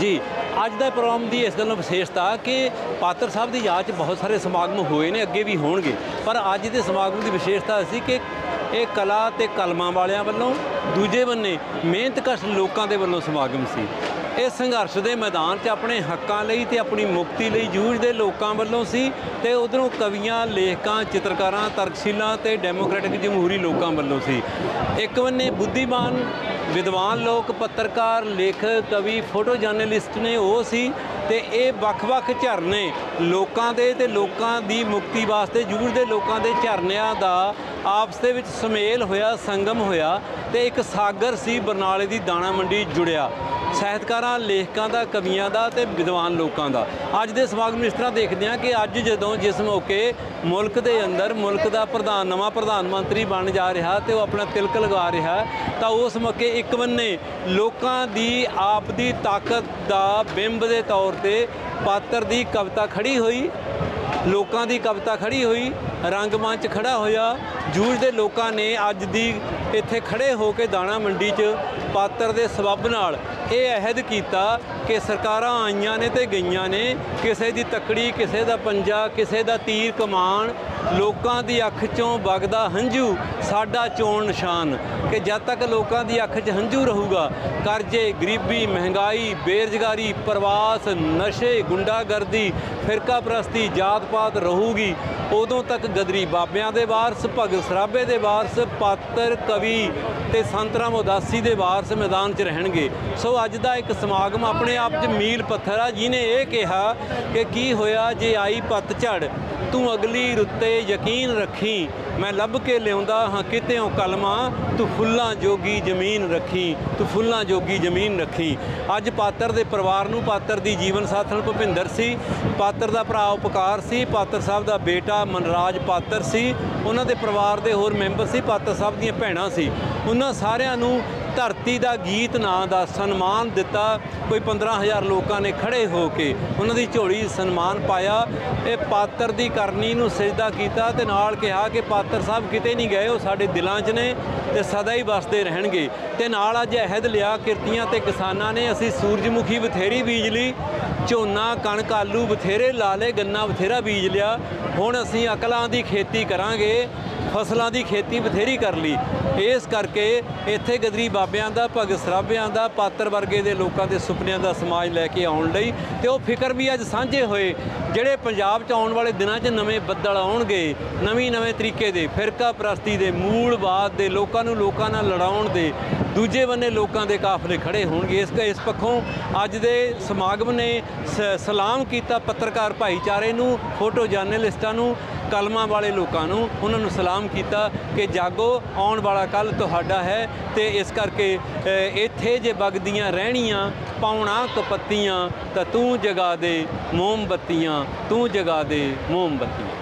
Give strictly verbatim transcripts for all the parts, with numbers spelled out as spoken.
जी अज का प्रोग्राम की इस गल्लों विशेषता कि पात्र साहब की याद बहुत सारे समागम हुए ने, अगे भी होणगे, पर अज के समागम की विशेषता सी कि ये कला ते कलमां वालियां वल्लों, दूजे बन्ने मेहनतकश लोगों के वल्लों समागम सी। इस संघर्ष के मैदान च अपने हकों लई ते अपनी मुक्ति लई जूझदे लोगों वल्लों सी ते उधरों कवियां, लेखकां, चित्रकारां, तरकशीलां ते डेमोक्रेटिक जमहूरी लोगों वल्लों सी। एक बन्ने बुद्धिमान विद्वान लोग, पत्रकार, लेखक, कवि, फोटो जर्नलिस्ट ने वो सी ते ये वख-वख झरने लोगों के ते लोगों की मुक्ति वास्ते जूझदे लोगों के झरनिਆਂ ਦਾ आपस ਦੇ ਵਿੱਚ ਸੁਮੇਲ ਹੋਇਆ, संगम होया ते एक सागर सी बरनाले की दाणा मंडी जुड़िया ਸਾਹਿਤਕਾਰਾਂ, ਲੇਖਕਾਂ ਦਾ, ਕਵੀਆਂ ਦਾ ਤੇ ਵਿਦਵਾਨ ਲੋਕਾਂ ਦਾ। ਅੱਜ ਦੇ ਸਮਾਗਮ ਨੂੰ ਇਸ ਤਰ੍ਹਾਂ ਦੇਖਦੇ ਹਾਂ ਕਿ ਅੱਜ ਜਦੋਂ ਜਿਸ ਮੌਕੇ ਮੁਲਕ ਦੇ ਅੰਦਰ ਮੁਲਕ ਦਾ ਪ੍ਰਧਾਨ ਨਵਾਂ ਪ੍ਰਧਾਨ ਮੰਤਰੀ ਬਣ ਜਾ ਰਿਹਾ ਤੇ ਉਹ ਆਪਣਾ ਤਿਲਕ ਲਗਾ ਰਿਹਾ ਤਾਂ ਉਸ ਮੌਕੇ ਇੱਕ ਬੰਨੇ ਲੋਕਾਂ ਦੀ ਆਪ ਦੀ ਤਾਕਤ ਦਾ ਬਿੰਬ ਦੇ ਤੌਰ ਤੇ ਪਾਤਰ ਦੀ ਕਵਿਤਾ ਖੜੀ ਹੋਈ, ਲੋਕਾਂ ਦੀ ਕਵਿਤਾ ਖੜੀ ਹੋਈ, ਰੰਗਮੰਚ ਖੜਾ ਹੋਇਆ। ਜੂਝਦੇ ਲੋਕਾਂ ਨੇ ਅੱਜ ਦੀ ਇੱਥੇ ਖੜੇ ਹੋ ਕੇ ਦਾਣਾ ਮੰਡੀ 'ਚ ਪਾਤਰ ਦੇ ਸਬੱਬ ਨਾਲ ਇਹ ਅਹਿਦ ਕੀਤਾ ਕਿ ਸਰਕਾਰਾਂ ਆਈਆਂ ਨੇ ਤੇ ਗਈਆਂ ਨੇ, ਕਿਸੇ ਦੀ ਤਕੜੀ, ਕਿਸੇ ਦਾ ਪੰਜਾ, ਕਿਸੇ ਦਾ ਤੀਰ ਕਮਾਨ, ਲੋਕਾਂ ਦੀ ਅੱਖ 'ਚੋਂ ਵਗਦਾ ਹੰਝੂ ਸਾਡਾ ਚੋਣ ਨਿਸ਼ਾਨ। ਕਿ ਜਦ ਤੱਕ ਲੋਕਾਂ ਦੀ ਅੱਖ 'ਚ ਹੰਝੂ ਰਹੂਗਾ, ਕਰਜ਼ੇ, ਗਰੀਬੀ, ਮਹਿੰਗਾਈ, ਬੇਰੁਜ਼ਗਾਰੀ, ਪ੍ਰਵਾਸ, ਨਸ਼ੇ, ਗੁੰਡਾਗਰਦੀ, ਫਿਰਕਾ ਪ੍ਰਸਤੀ, ਜਾਤ ਪਾਤ ਰਹੂਗੀ, ਉਦੋਂ ਤੱਕ ਗਦਰੀ ਬਾਬਿਆਂ ਦੇ ਵਾਰਸ, ਭਗਤ ਸਰਾਭੇ ਦੇ ਵਾਰਸ, ਪਾਤਰ, ਕਵੀ ਤੇ ਸੰਤ ਰਾਮ ਉਦਾਸੀ ਦੇ ਵਾਰਸ ਮੈਦਾਨ 'ਚ ਰਹਿਣਗੇ। ਸੋ ਅੱਜ ਦਾ ਇੱਕ ਸਮਾਗਮ ਆਪਣੇ ਆਪ 'ਚ ਮੀਲ ਪੱਥਰ ਆ, ਜਿਹਨੇ ਇਹ ਕਿਹਾ ਕਿ ਕੀ ਹੋਇਆ ਜੇ ਆਈ ਪੱਤਝੜ, ਤੂੰ ਅਗਲੀ ਰੁੱਤੇ ਯਕੀਨ ਰੱਖੀ, ਮੈਂ ਲੱਭ ਕੇ ਲਿਆਉਂਦਾ ਹਾਂ ਕਿਤਿਓਂ ਕਲਮਾਂ, ਤੂੰ ਫੁੱਲਾਂ ਜੋਗੀ ਜ਼ਮੀਨ ਰੱਖੀ, ਤੂੰ ਫੁੱਲਾਂ ਜੋਗੀ ਜ਼ਮੀਨ ਰੱਖੀ। ਅੱਜ ਪਾਤਰ ਦੇ ਪਰਿਵਾਰ ਨੂੰ, ਪਾਤਰ ਦੀ ਜੀਵਨ ਸਾਥਣ ਭੁਪਿੰਦਰ ਸੀ, ਪਾਤਰ ਦਾ ਭਰਾ ਉਪਕਾਰ ਸੀ, ਪਾਤਰ ਸਾਹਿਬ ਦਾ ਬੇਟਾ ਮਨਰਾਜ ਪਾਤਰ ਸੀ, ਉਹਨਾਂ ਦੇ ਪਰਿਵਾਰ ਦੇ ਹੋਰ ਮੈਂਬਰ ਸੀ, ਪਾਤਰ ਸਾਹਿਬ ਦੀਆਂ ਭੈਣਾਂ ਸੀ, ਉਹਨਾਂ ਸਾਰਿਆਂ ਨੂੰ ਧਰਤੀ ਦਾ ਗੀਤ ਨਾਂ ਦਾ ਸਨਮਾਨ ਦਿੱਤਾ। ਕੋਈ ਪੰਦਰਾਂ ਹਜ਼ਾਰ ਲੋਕਾਂ ਨੇ ਖੜੇ ਹੋ ਕੇ ਉਹਨਾਂ ਦੀ ਝੋਲੀ ਸਨਮਾਨ ਪਾਇਆ। ਇਹ ਪਾਤਰ ਦੀ ਕਰਨੀ ਨੂੰ ਸਜਦਾ ਕੀਤਾ ਤੇ ਨਾਲ ਕਿਹਾ ਕਿ ਪਾਤਰ ਸਾਹਿਬ ਕਿਤੇ ਨਹੀਂ ਗਏ, ਉਹ ਸਾਡੇ ਦਿਲਾਂ 'ਚ ਨੇ ਤੇ ਸਦਾ ਹੀ ਵਸਦੇ ਰਹਿਣਗੇ। ਤੇ ਨਾਲ ਅੱਜ ਅਹਿਦ ਲਿਆ ਕਿਰਤੀਆਂ ਤੇ ਕਿਸਾਨਾਂ ਨੇ, ਅਸੀਂ ਸੂਰਜਮੁਖੀ ਬਥੇਰੀ ਬੀਜ ਲਈ, ਝੋਨਾ, ਕਣਕ, ਆਲੂ ਬਥੇਰੇ ਲਾ ਲਏ, ਗੰਨਾ ਬਥੇਰਾ ਬੀਜ ਲਿਆ, ਹੁਣ ਅਸੀਂ ਅਕਲਾਂ ਦੀ ਖੇਤੀ ਕਰਾਂਗੇ, ਫਸਲਾਂ ਦੀ ਖੇਤੀ ਬਥੇਰੀ ਕਰ ਲਈ। ਇਸ ਕਰਕੇ ਇੱਥੇ ਗਦਰੀ ਬਾਬਿਆਂ ਦਾ, ਭਗਤ ਸਰਾਭਿਆਂ ਦਾ, ਪਾਤਰ ਵਰਗੇ ਦੇ ਲੋਕਾਂ ਦੇ ਸੁਪਨਿਆਂ ਦਾ ਸਮਾਜ ਲੈ ਕੇ ਆਉਣ ਲਈ ਤੇ ਉਹ ਫਿਕਰ ਵੀ ਅੱਜ ਸਾਂਝੇ ਹੋਏ ਜਿਹੜੇ ਪੰਜਾਬ 'ਚ ਆਉਣ ਵਾਲੇ ਦਿਨਾਂ 'ਚ ਨਵੇਂ ਬੱਦਲ ਆਉਣਗੇ, ਨਵੀਂ ਨਵੇਂ ਤਰੀਕੇ ਦੇ, ਫਿਰਕਾ ਪ੍ਰਸਤੀ ਦੇ, ਮੂਲਵਾਦ ਦੇ, ਲੋਕਾਂ ਨੂੰ ਲੋਕਾਂ ਨਾਲ ਲੜਾਉਣ ਦੇ, ਦੂਜੇ ਬੰਨੇ ਲੋਕਾਂ ਦੇ ਕਾਫਲੇ ਖੜੇ ਹੋਣਗੇ। ਇਸ ਇਸ ਪੱਖੋਂ ਅੱਜ ਦੇ ਸਮਾਗਮ ਨੇ ਸ ਸਲਾਮ ਕੀਤਾ ਪੱਤਰਕਾਰ ਭਾਈਚਾਰੇ ਨੂੰ, ਫੋਟੋ ਜਰਨਲਿਸਟਾਂ ਨੂੰ, ਕਲਮਾਂ ਵਾਲੇ ਲੋਕਾਂ ਨੂੰ, ਉਹਨਾਂ ਨੂੰ ਸਲਾਮ ਕੀਤਾ ਕਿ ਜਾਗੋ, ਆਉਣ ਵਾਲਾ ਕੱਲ੍ਹ ਤੁਹਾਡਾ ਹੈ। ਤੇ ਇਸ ਕਰਕੇ ਇੱਥੇ ਜੇ ਵਗਦੀਆਂ ਰਹਿਣੀਆਂ ਪਾਉਣਾ ਕਪੱਤੀਆਂ, ਤਾਂ ਤੂੰ ਜਗਾ ਦੇ ਮੋਮਬੱਤੀਆਂ, ਤੂੰ ਜਗਾ ਦੇ ਮੋਮਬੱਤੀਆਂ।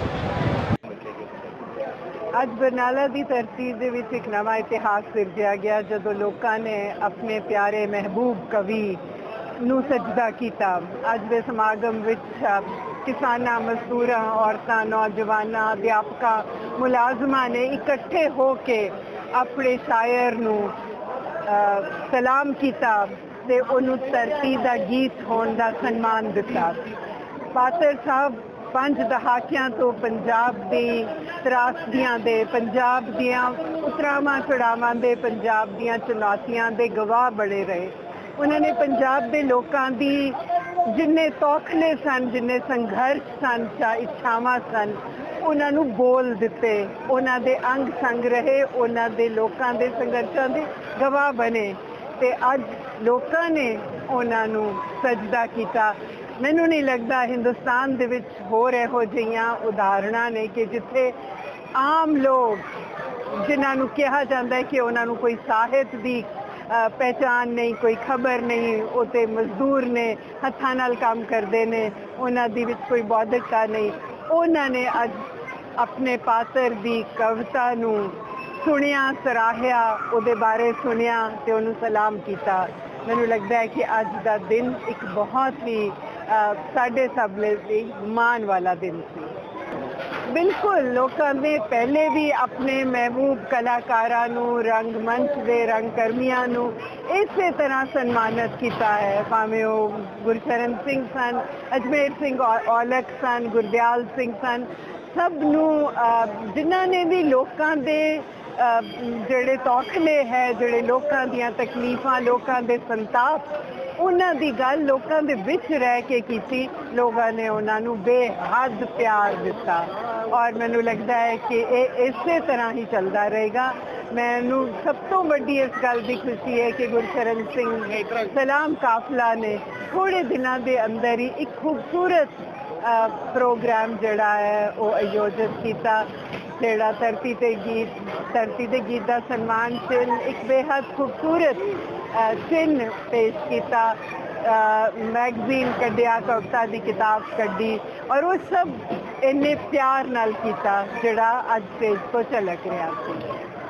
ਅੱਜ ਬਰਨਾਲਾ ਦੀ ਧਰਤੀ ਦੇ ਵਿੱਚ ਇੱਕ ਨਵਾਂ ਇਤਿਹਾਸ ਸਿਰਜਿਆ ਗਿਆ ਜਦੋਂ ਲੋਕਾਂ ਨੇ ਆਪਣੇ ਪਿਆਰੇ ਮਹਿਬੂਬ ਕਵੀ ਨੂੰ ਸਜਦਾ ਕੀਤਾ। ਅੱਜ ਦੇ ਸਮਾਗਮ ਵਿੱਚ ਕਿਸਾਨਾਂ, ਮਜ਼ਦੂਰਾਂ, ਔਰਤਾਂ, ਨੌਜਵਾਨਾਂ, ਅਧਿਆਪਕਾਂ, ਮੁਲਾਜ਼ਮਾਂ ਨੇ ਇਕੱਠੇ ਹੋ ਕੇ ਆਪਣੇ ਸ਼ਾਇਰ ਨੂੰ ਸਲਾਮ ਕੀਤਾ ਤੇ ਉਹਨੂੰ ਧਰਤੀ ਦਾ ਗੀਤ ਹੋਣ ਦਾ ਸਨਮਾਨ ਦਿੱਤਾ। ਪਾਤਰ ਸਾਹਿਬ ਪੰਜ ਦਹਾਕਿਆਂ ਤੋਂ ਪੰਜਾਬ ਦੀ ਤਰਾਸਦੀਆਂ ਦੇ, ਪੰਜਾਬ ਦੀਆਂ ਉਤਰਾਵਾਂ ਚੜਾਵਾਂ ਦੇ, ਪੰਜਾਬ ਦੀਆਂ ਚੁਣੌਤੀਆਂ ਦੇ ਗਵਾਹ ਬਣੇ ਰਹੇ। ਉਹਨਾਂ ਨੇ ਪੰਜਾਬ ਦੇ ਲੋਕਾਂ ਦੀ ਜਿੰਨੇ ਤੌਖਲੇ ਸਨ, ਜਿੰਨੇ ਸੰਘਰਸ਼ ਸਨ, ਇੱਛਾਵਾਂ ਸਨ, ਉਹਨਾਂ ਨੂੰ ਬੋਲ ਦਿੱਤੇ, ਉਹਨਾਂ ਦੇ ਅੰਗ ਸੰਗ ਰਹੇ, ਉਹਨਾਂ ਦੇ ਲੋਕਾਂ ਦੇ ਸੰਘਰਸ਼ਾਂ ਦੇ ਗਵਾਹ ਬਣੇ ਤੇ ਅੱਜ ਲੋਕਾਂ ਨੇ ਉਹਨਾਂ ਨੂੰ ਸਜਦਾ ਕੀਤਾ। ਮੈਨੂੰ ਨਹੀਂ ਲੱਗਦਾ ਹਿੰਦੁਸਤਾਨ ਦੇ ਵਿੱਚ ਹੋਰ ਇਹੋ ਜਿਹੀਆਂ ਉਦਾਹਰਣਾਂ ਨੇ ਕਿ ਜਿੱਥੇ ਆਮ ਲੋਕ ਜਿਨ੍ਹਾਂ ਨੂੰ ਕਿਹਾ ਜਾਂਦਾ ਹੈ ਕਿ ਉਹਨਾਂ ਨੂੰ ਕੋਈ ਸਾਹਿਤ ਦੀ ਪਹਿਚਾਣ ਨਹੀਂ, ਕੋਈ ਖਬਰ ਨਹੀਂ, ਉਹ ਤੇ ਮਜ਼ਦੂਰ ਨੇ, ਹੱਥਾਂ ਨਾਲ ਕੰਮ ਕਰਦੇ ਨੇ, ਉਹਨਾਂ ਦੀ ਵਿੱਚ ਕੋਈ ਬੌਧਿਕਤਾ ਨਹੀਂ, ਉਹਨਾਂ ਨੇ ਅੱਜ ਆਪਣੇ ਪਾਤਰ ਦੀ ਕਵਿਤਾ ਨੂੰ ਸੁਣਿਆ, ਸਰਾਹਿਆ, ਉਹਦੇ ਬਾਰੇ ਸੁਣਿਆ ਤੇ ਉਹਨੂੰ ਸਲਾਮ ਕੀਤਾ। ਮੈਨੂੰ ਲੱਗਦਾ ਹੈ ਕਿ ਅੱਜ ਦਾ ਦਿਨ ਇੱਕ ਬਹੁਤ ਹੀ ਸਾਡੇ ਸਭ ਲਈ ਮਾਣ ਵਾਲਾ ਦਿਨ ਸੀ। ਬਿਲਕੁਲ ਲੋਕਾਂ ਨੇ ਪਹਿਲੇ ਵੀ ਆਪਣੇ ਮਹਿਬੂਬ ਕਲਾਕਾਰਾਂ ਨੂੰ, ਰੰਗਮੰਚ ਦੇ ਰੰਗਕਰਮੀਆਂ ਨੂੰ ਇਸੇ ਤਰ੍ਹਾਂ ਸਨਮਾਨਿਤ ਕੀਤਾ ਹੈ, ਭਾਵੇਂ ਉਹ ਗੁਰਸ਼ਰਨ ਸਿੰਘ ਸਨ, ਅਜਮੇਰ ਸਿੰਘ ਔਲਖ ਸਨ, ਗੁਰਦਿਆਲ ਸਿੰਘ ਸਨ। ਸਭ ਨੂੰ ਜਿਨ੍ਹਾਂ ਨੇ ਵੀ ਲੋਕਾਂ ਦੇ ਜਿਹੜੇ ਤੌਖਲੇ ਹੈ, ਜਿਹੜੇ ਲੋਕਾਂ ਦੀਆਂ ਤਕਲੀਫਾਂ, ਲੋਕਾਂ ਦੇ ਸੰਤਾਪ, ਉਹਨਾਂ ਦੀ ਗੱਲ ਲੋਕਾਂ ਦੇ ਵਿੱਚ ਰਹਿ ਕੇ ਕੀਤੀ। ਲੋਕਾਂ ਨੇ ਉਹਨਾਂ ਨੂੰ ਬੇਹੱਦ ਪਿਆਰ ਦਿੱਤਾ ਔਰ ਮੈਨੂੰ ਲੱਗਦਾ ਹੈ ਕਿ ਇਹ ਇਸੇ ਤਰ੍ਹਾਂ ਹੀ ਚੱਲਦਾ ਰਹੇਗਾ। ਮੈਨੂੰ ਸਭ ਤੋਂ ਵੱਡੀ ਇਸ ਗੱਲ ਦੀ ਖੁਸ਼ੀ ਹੈ ਕਿ ਗੁਰਸ਼ਰਨ ਸਿੰਘ ਸਲਾਮ ਕਾਫਲਾ ਨੇ ਥੋੜੇ ਦਿਨਾਂ ਦੇ ਅੰਦਰ ਹੀ ਇੱਕ ਖੂਬਸੂਰਤ ਪ੍ਰੋਗਰਾਮ ਜਿਹੜਾ ਹੈ ਉਹ ਆਯੋਜਿਤ ਕੀਤਾ, ਜਿਹੜਾ ਧਰਤੀ ਤੇ ਗੀਤ ਧਰਤੀ ਦੇ ਗੀਤ ਦਾ ਸਨਮਾਨ ਚਿੰਨ੍ਹ, ਇੱਕ ਬੇਹੱਦ ਖੂਬਸੂਰਤ ਚਿੰਨ੍ਹ ਪੇਸ਼ ਕੀਤਾ। ਮੈਗਜ਼ੀਨ ਕੱਢਿਆ, ਕਵਿਤਾ ਦੀ ਕਿਤਾਬ ਕੱਢੀ ਔਰ ਉਹ ਸਭ ਇੰਨੇ ਪਿਆਰ ਨਾਲ ਕੀਤਾ ਜਿਹੜਾ ਅੱਜ ਸਟੇਜ ਤੋਂ ਝਲਕ ਰਿਹਾ ਸੀ।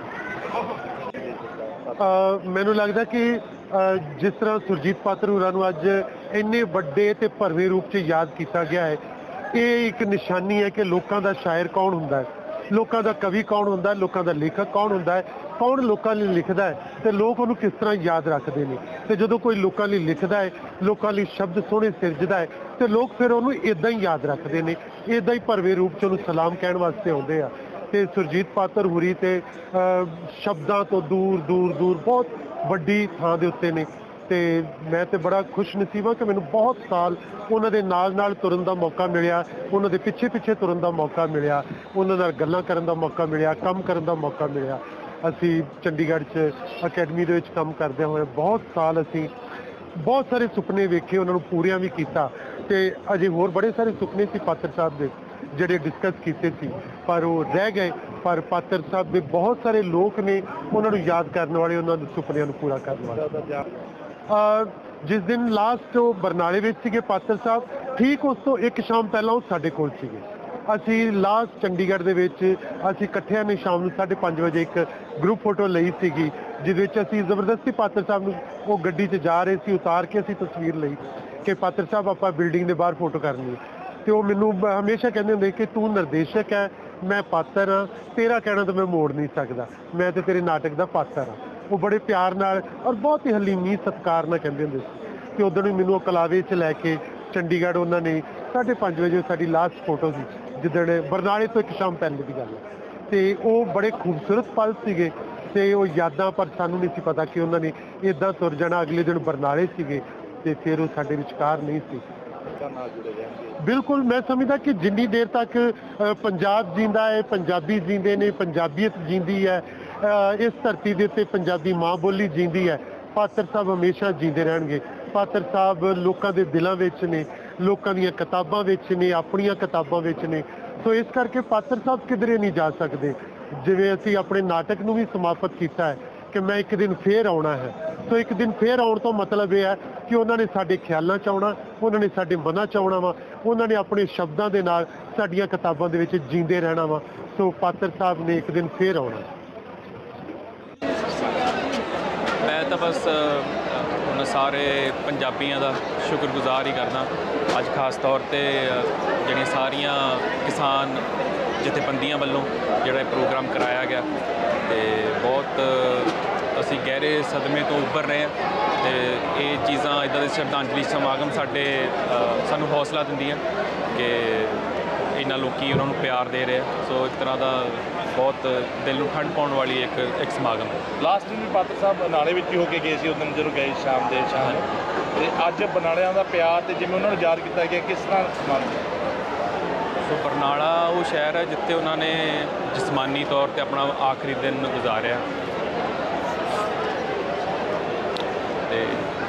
ਮੈਨੂੰ ਲੱਗਦਾ ਕਿ ਜਿਸ ਤਰ੍ਹਾਂ ਸੁਰਜੀਤ ਪਾਤਰ ਹੋਰਾਂ ਨੂੰ ਅੱਜ ਇੰਨੇ ਵੱਡੇ ਤੇ ਭਰਵੇਂ ਰੂਪ 'ਚ ਯਾਦ ਕੀਤਾ ਗਿਆ ਹੈ, ਇਹ ਇੱਕ ਨਿਸ਼ਾਨੀ ਹੈ ਕਿ ਲੋਕਾਂ ਦਾ ਸ਼ਾਇਰ ਕੌਣ ਹੁੰਦਾ ਹੈ, ਲੋਕਾਂ ਦਾ ਕਵੀ ਕੌਣ ਹੁੰਦਾ ਹੈ, ਲੋਕਾਂ ਦਾ ਲੇਖਕ ਕੌਣ ਹੁੰਦਾ ਹੈ, ਕੌਣ ਲੋਕਾਂ ਲਈ ਲਿਖਦਾ ਹੈ ਤੇ ਲੋਕ ਉਹਨੂੰ ਕਿਸ ਤਰ੍ਹਾਂ ਯਾਦ ਰੱਖਦੇ ਨੇ। ਤੇ ਜਦੋਂ ਕੋਈ ਲੋਕਾਂ ਲਈ ਲਿਖਦਾ ਹੈ, ਲੋਕਾਂ ਲਈ ਸ਼ਬਦ ਸੋਹਣੇ ਸਿਰਜਦਾ ਹੈ ਤੇ ਲੋਕ ਫਿਰ ਉਹਨੂੰ ਇੱਦਾਂ ਹੀ ਯਾਦ ਰੱਖਦੇ ਨੇ, ਇੱਦਾਂ ਹੀ ਭਰਵੇਂ ਰੂਪ 'ਚ ਉਹਨੂੰ ਸਲਾਮ ਕਹਿਣ ਵਾਸਤੇ ਆਉਂਦੇ ਆ। ਤੇ ਸੁਰਜੀਤ ਪਾਤਰ ਹੁਰੀ ਤੇ ਸ਼ਬਦਾਂ ਤੋਂ ਦੂਰ ਦੂਰ ਦੂਰ ਬਹੁਤ ਵੱਡੀ ਥਾਂ ਦੇ ਉੱਤੇ ਨੇ ਤੇ ਮੈਂ ਤੇ ਬੜਾ ਖੁਸ਼ ਨਸੀਬ ਹਾਂ ਕਿ ਮੈਨੂੰ ਬਹੁਤ ਸਾਲ ਉਹਨਾਂ ਦੇ ਨਾਲ ਨਾਲ ਤੁਰਨ ਦਾ ਮੌਕਾ ਮਿਲਿਆ, ਉਹਨਾਂ ਦੇ ਪਿੱਛੇ ਪਿੱਛੇ ਤੁਰਨ ਦਾ ਮੌਕਾ ਮਿਲਿਆ, ਉਹਨਾਂ ਨਾਲ ਗੱਲਾਂ ਕਰਨ ਦਾ ਮੌਕਾ ਮਿਲਿਆ, ਕੰਮ ਕਰਨ ਦਾ ਮੌਕਾ ਮਿਲਿਆ। ਅਸੀਂ ਚੰਡੀਗੜ੍ਹ 'ਚ ਅਕੈਡਮੀ ਦੇ ਵਿੱਚ ਕੰਮ ਕਰਦੇ ਹੋਏ ਬਹੁਤ ਸਾਲ ਅਸੀਂ ਬਹੁਤ ਸਾਰੇ ਸੁਪਨੇ ਵੇਖੇ, ਉਹਨਾਂ ਨੂੰ ਪੂਰੀਆਂ ਵੀ ਕੀਤਾ ਤੇ ਅਜੇ ਹੋਰ ਬੜੇ ਸਾਰੇ ਸੁਪਨੇ ਸੀ ਪਾਤਰ ਸਾਹਿਬ ਦੇ ਜਿਹੜੇ ਡਿਸਕਸ ਕੀਤੇ ਸੀ ਪਰ ਉਹ ਰਹਿ ਗਏ। ਪਰ ਪਾਤਰ ਸਾਹਿਬ ਦੇ ਬਹੁਤ ਸਾਰੇ ਲੋਕ ਨੇ ਉਹਨਾਂ ਨੂੰ ਯਾਦ ਕਰਨ ਵਾਲੇ, ਉਹਨਾਂ ਦੇ ਸੁਪਨਿਆਂ ਨੂੰ ਪੂਰਾ ਕਰਨ ਵਾਲੇ। ਜਿਸ ਦਿਨ ਲਾਸਟ ਉਹ ਬਰਨਾਲੇ ਵਿੱਚ ਸੀਗੇ ਪਾਤਰ ਸਾਹਿਬ, ਠੀਕ ਉਸ ਤੋਂ ਇੱਕ ਸ਼ਾਮ ਪਹਿਲਾਂ ਉਹ ਸਾਡੇ ਕੋਲ ਸੀਗੇ। ਅਸੀਂ ਲਾਸਟ ਚੰਡੀਗੜ੍ਹ ਦੇ ਵਿੱਚ ਅਸੀਂ ਇਕੱਠਿਆਂ ਨੇ ਸ਼ਾਮ ਨੂੰ ਸਾਢੇ ਪੰਜ ਵਜੇ ਇੱਕ ਗਰੁੱਪ ਫੋਟੋ ਲਈ ਸੀਗੀ, ਜਿਹਦੇ ਵਿੱਚ ਅਸੀਂ ਜ਼ਬਰਦਸਤੀ ਪਾਤਰ ਸਾਹਿਬ ਨੂੰ ਉਹ ਗੱਡੀ 'ਚ ਜਾ ਰਹੇ ਸੀ, ਉਤਾਰ ਕੇ ਅਸੀਂ ਤਸਵੀਰ ਲਈ ਕਿ ਪਾਤਰ ਸਾਹਿਬ ਆਪਾਂ ਬਿਲਡਿੰਗ ਦੇ ਬਾਹਰ ਫੋਟੋ ਕਰਨੀ ਹੈ। ਤੇ ਉਹ ਮੈਨੂੰ ਹਮੇਸ਼ਾ ਕਹਿੰਦੇ ਹੁੰਦੇ ਕਿ ਤੂੰ ਨਿਰਦੇਸ਼ਕ ਹੈ, ਮੈਂ ਪਾਤਰ ਹਾਂ, ਤੇਰਾ ਕਹਿਣਾ ਤਾਂ ਮੈਂ ਮੋੜ ਨਹੀਂ ਸਕਦਾ, ਮੈਂ ਤੇ ਤੇਰੇ ਨਾਟਕ ਦਾ ਪਾਤਰ ਹਾਂ। ਉਹ ਬੜੇ ਪਿਆਰ ਨਾਲ ਔਰ ਬਹੁਤ ਹੀ ਹਲੀਮੀ ਸਤਿਕਾਰ ਨਾਲ ਕਹਿੰਦੇ ਹੁੰਦੇ ਸੀ। ਤੇ ਉਦੋਂ ਹੀ ਮੈਨੂੰ ਉਹ ਕਲਾਵੇ 'ਚ ਲੈ ਕੇ ਚੰਡੀਗੜ੍ਹ ਉਹਨਾਂ ਨੇ ਸਾਢੇ ਪੰਜ ਵਜੇ ਸਾਡੀ ਲਾਸਟ ਫੋਟੋ ਸੀ, ਜਿੱਦਣ ਬਰਨਾਲੇ ਤੋਂ ਇੱਕ ਸ਼ਾਮ ਪਹਿਲੇ ਦੀ ਗੱਲ ਹੈ। ਤੇ ਉਹ ਬੜੇ ਖੂਬਸੂਰਤ ਪਲ ਸੀਗੇ ਤੇ ਉਹ ਯਾਦਾਂ, ਪਰ ਸਾਨੂੰ ਨਹੀਂ ਸੀ ਪਤਾ ਕਿ ਉਹਨਾਂ ਨੇ ਇੱਦਾਂ ਤੁਰ ਜਾਣਾ। ਅਗਲੇ ਦਿਨ ਬਰਨਾਲੇ ਸੀਗੇ ਤੇ ਫਿਰ ਉਹ ਸਾਡੇ ਵਿਚਕਾਰ ਨਹੀਂ ਸੀ। ਬਿਲਕੁਲ, ਮੈਂ ਸਮਝਦਾ ਕਿ ਜਿੰਨੀ ਦੇਰ ਤੱਕ ਪੰਜਾਬ ਜਿੰਦਾ ਹੈ, ਪੰਜਾਬੀ ਜਿੰਦੇ ਨੇ, ਪੰਜਾਬੀਅਤ ਜਿੰਦੀ ਹੈ, ਇਸ ਧਰਤੀ ਦੇ ਉੱਤੇ ਪੰਜਾਬੀ ਮਾਂ ਬੋਲੀ ਜਿੰਦੀ ਹੈ, ਪਾਤਰ ਸਾਹਿਬ ਹਮੇਸ਼ਾ ਜਿੰਦੇ ਰਹਿਣਗੇ। ਪਾਤਰ ਸਾਹਿਬ ਲੋਕਾਂ ਦੇ ਦਿਲਾਂ ਵਿੱਚ ਨੇ, ਲੋਕਾਂ ਦੀਆਂ ਕਿਤਾਬਾਂ ਵਿੱਚ ਨੇ, ਆਪਣੀਆਂ ਕਿਤਾਬਾਂ ਵਿੱਚ ਨੇ। ਸੋ ਇਸ ਕਰਕੇ ਪਾਤਰ ਸਾਹਿਬ ਕਿਧਰੇ ਨਹੀਂ ਜਾ ਸਕਦੇ। ਜਿਵੇਂ ਅਸੀਂ ਆਪਣੇ ਨਾਟਕ ਨੂੰ ਵੀ ਸਮਾਪਤ ਕੀਤਾ ਹੈ ਕਿ ਮੈਂ ਇੱਕ ਦਿਨ ਫੇਰ ਆਉਣਾ ਹੈ। ਸੋ ਇੱਕ ਦਿਨ ਫੇਰ ਆਉਣ ਤੋਂ ਮਤਲਬ ਇਹ ਹੈ ਕਿ ਉਹਨਾਂ ਨੇ ਸਾਡੇ ਖਿਆਲਾਂ 'ਚ ਆਉਣਾ, ਉਹਨਾਂ ਨੇ ਸਾਡੇ ਮਨਾਂ 'ਚ ਆਉਣਾ ਵਾ, ਉਹਨਾਂ ਨੇ ਆਪਣੇ ਸ਼ਬਦਾਂ ਦੇ ਨਾਲ ਸਾਡੀਆਂ ਕਿਤਾਬਾਂ ਦੇ ਵਿੱਚ ਜੀਂਦੇ ਰਹਿਣਾ ਵਾ। ਸੋ ਪਾਤਰ ਸਾਹਿਬ ਨੇ ਇੱਕ ਦਿਨ ਫੇਰ ਆਉਣਾ। ਮੈਂ ਤਾਂ ਬਸ ਉਹਨਾਂ ਸਾਰੇ ਪੰਜਾਬੀਆਂ ਦਾ ਸ਼ੁਕਰਗੁਜ਼ਾਰ ਹੀ ਕਰਦਾ। ਅੱਜ ਖਾਸ ਤੌਰ 'ਤੇ ਜਿਹੜੀਆਂ ਸਾਰੀਆਂ ਕਿਸਾਨ ਜਥੇਬੰਦੀਆਂ ਵੱਲੋਂ ਜਿਹੜਾ ਇਹ ਪ੍ਰੋਗਰਾਮ ਕਰਾਇਆ ਗਿਆ ਤੇ ਬਹੁਤ ਅਸੀਂ ਗਹਿਰੇ ਸਦਮੇ ਤੋਂ ਉੱਭਰ ਰਹੇ ਹਾਂ ਤੇ ਇਹ ਚੀਜ਼ਾਂ ਇੱਦਾਂ ਦੇ ਸ਼ਰਧਾਂਜਲੀ ਸਮਾਗਮ ਸਾਡੇ ਸਾਨੂੰ ਹੌਸਲਾ ਦਿੰਦੀਆਂ ਕਿ ਇੰਨਾ ਲੋਕੀ ਉਹਨਾਂ ਨੂੰ ਪਿਆਰ ਦੇ ਰਹੇ ਆ। ਸੋ ਇੱਕ ਤਰ੍ਹਾਂ ਦਾ ਬਹੁਤ ਦਿਲ ਨੂੰ ਠੰਡ ਪਾਉਣ ਵਾਲੀ ਇੱਕ ਇੱਕ ਸਮਾਗਮ ਹੈ। ਲਾਸਟ ਦਿਨ ਪਾਤਰ ਸਾਹਿਬ ਬਰਨਾਲੇ ਵਿੱਚ ਹੀ ਹੋ ਕੇ ਗਏ ਸੀ, ਉਦੋਂ ਜਦੋਂ ਗਏ ਸ਼ਾਮ ਦੇ ਸ਼ਾਮ ਤੇ ਅੱਜ ਬਰਨਾਲਿਆਂ ਦਾ ਪਿਆਰ ਤੇ ਜਿਵੇਂ ਉਹਨਾਂ ਨੂੰ ਯਾਦ ਕੀਤਾ ਗਿਆ, ਕਿਸ ਤਰ੍ਹਾਂ ਸੰਬੰਧ? ਸੋ ਬਰਨਾਲਾ ਉਹ ਸ਼ਹਿਰ ਹੈ ਜਿੱਥੇ ਉਹਨਾਂ ਨੇ ਜਿਸਮਾਨੀ ਤੌਰ 'ਤੇ ਆਪਣਾ ਆਖਰੀ ਦਿਨ ਗੁਜ਼ਾਰਿਆ ਤੇ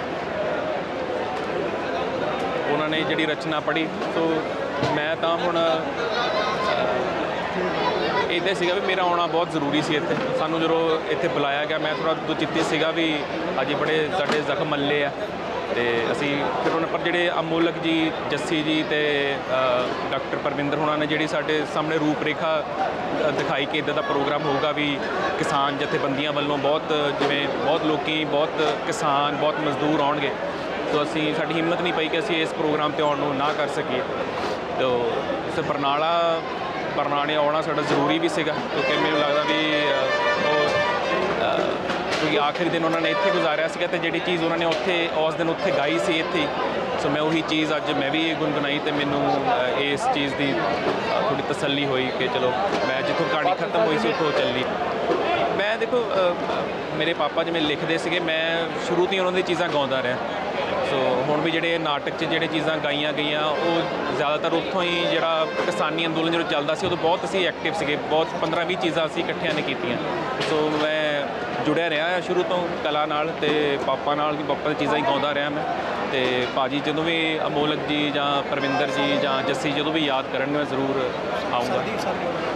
ਉਹਨਾਂ ਨੇ ਜਿਹੜੀ ਰਚਨਾ ਪੜ੍ਹੀ। ਸੋ ਮੈਂ ਤਾਂ ਹੁਣ ਇੱਦਾਂ ਸੀਗਾ ਵੀ ਮੇਰਾ ਆਉਣਾ ਬਹੁਤ ਜ਼ਰੂਰੀ ਸੀ ਇੱਥੇ। ਸਾਨੂੰ ਜਦੋਂ ਇੱਥੇ ਬੁਲਾਇਆ ਗਿਆ ਮੈਂ ਥੋੜ੍ਹਾ ਦੁਚਿੱਤੀ ਸੀਗਾ ਵੀ ਅਜੇ ਬੜੇ ਸਾਡੇ ਜ਼ਖਮ ਮੱਲੇ ਆ ਤੇ ਅਸੀਂ ਫਿਰ ਉਹਨਾਂ ਪਰ ਜਿਹੜੇ ਅਮੋਲਕ ਜੀ, ਜੱਸੀ ਜੀ ਤੇ ਡਾਕਟਰ ਪਰਵਿੰਦਰ ਹੋਣਾ ਨੇ ਜਿਹੜੀ ਸਾਡੇ ਸਾਹਮਣੇ ਰੂਪ ਰੇਖਾ ਦਿਖਾਈ ਕਿ ਇੱਦਾਂ ਦਾ ਪ੍ਰੋਗਰਾਮ ਹੋਊਗਾ ਵੀ ਕਿਸਾਨ ਜਥੇਬੰਦੀਆਂ ਵੱਲੋਂ ਬਹੁਤ ਜਿਵੇਂ ਬਹੁਤ ਲੋਕੀ, ਬਹੁਤ ਕਿਸਾਨ, ਬਹੁਤ ਮਜ਼ਦੂਰ ਆਉਣਗੇ। तो असी साड़ी हिम्मत नहीं पई कि असी इस प्रोग्राम पर आने ना कर सकीए। तो इस बरनाला ਬਰਨਾਲੇ ਆਉਣਾ ਸਾਡਾ ਜ਼ਰੂਰੀ ਵੀ ਸੀਗਾ, ਕਿਉਂਕਿ ਮੈਨੂੰ ਲੱਗਦਾ ਵੀ ਅ, ਉਹ ਅ, ਕਿਉਂਕਿ ਆਖਰੀ ਦਿਨ ਉਹਨਾਂ ਨੇ ਇੱਥੇ ਗੁਜ਼ਾਰਿਆ ਸੀਗਾ ਅਤੇ ਜਿਹੜੀ ਚੀਜ਼ ਉਹਨਾਂ ਨੇ ਉੱਥੇ ਉਸ ਦਿਨ ਉੱਥੇ ਗਾਈ ਸੀ ਇੱਥੇ, ਸੋ ਮੈਂ ਉਹੀ ਚੀਜ਼ ਅੱਜ ਮੈਂ ਵੀ ਗੁੰਗੁਣਾਈ ਅਤੇ ਮੈਨੂੰ ਅ, ਇਸ ਚੀਜ਼ ਦੀ ਅ, ਥੋੜ੍ਹੀ ਤਸੱਲੀ ਹੋਈ ਕਿ ਚਲੋ ਮੈਂ ਜਿੱਥੋਂ ਕਹਾਣੀ ਖਤਮ ਹੋਈ ਸੀ ਉੱਥੋਂ ਚੱਲੀ। ਮੈਂ ਦੇਖੋ ਅ, ਮੇਰੇ ਪਾਪਾ ਜਿਵੇਂ ਲਿਖਦੇ ਸੀਗੇ, ਮੈਂ ਸ਼ੁਰੂ ਤੋਂ ਹੀ ਉਹਨਾਂ ਦੀ ਚੀਜ਼ਾਂ ਗਾਉਂਦਾ ਰਿਹਾ, ਸੋ ਹੁਣ ਵੀ ਜਿਹੜੇ ਨਾਟਕ 'ਚ ਜਿਹੜੇ ਚੀਜ਼ਾਂ ਗਾਈਆਂ ਗਈਆਂ ਉਹ ਜ਼ਿਆਦਾਤਰ ਉੱਥੋਂ ਹੀ, ਜਿਹੜਾ ਕਿਸਾਨੀ ਅੰਦੋਲਨ ਜਦੋਂ ਚੱਲਦਾ ਸੀ ਉਦੋਂ ਬਹੁਤ ਅਸੀਂ ਐਕਟਿਵ ਸੀਗੇ, ਬਹੁਤ ਪੰਦਰਾਂ ਵੀਹ ਚੀਜ਼ਾਂ ਅਸੀਂ ਇਕੱਠਿਆਂ ਨੇ ਕੀਤੀਆਂ, ਸੋ ਮੈਂ ਜੁੜਿਆ ਰਿਹਾ ਸ਼ੁਰੂ ਤੋਂ ਕਲਾ ਨਾਲ, ਅਤੇ ਪਾਪਾ ਨਾਲ ਵੀ ਪਾਪਾ ਦੀ ਚੀਜ਼ਾਂ ਹੀ ਗਾਉਂਦਾ ਰਿਹਾ ਮੈਂ। ਅਤੇ ਭਾਜੀ ਜਦੋਂ ਵੀ ਅਮੋਲਕ ਜੀ ਜਾਂ ਪਰਵਿੰਦਰ ਜੀ ਜਾਂ ਜੱਸੀ ਜਦੋਂ ਵੀ ਯਾਦ ਕਰਨਗੇ ਮੈਂ ਜ਼ਰੂਰ ਆਊਂਗਾ।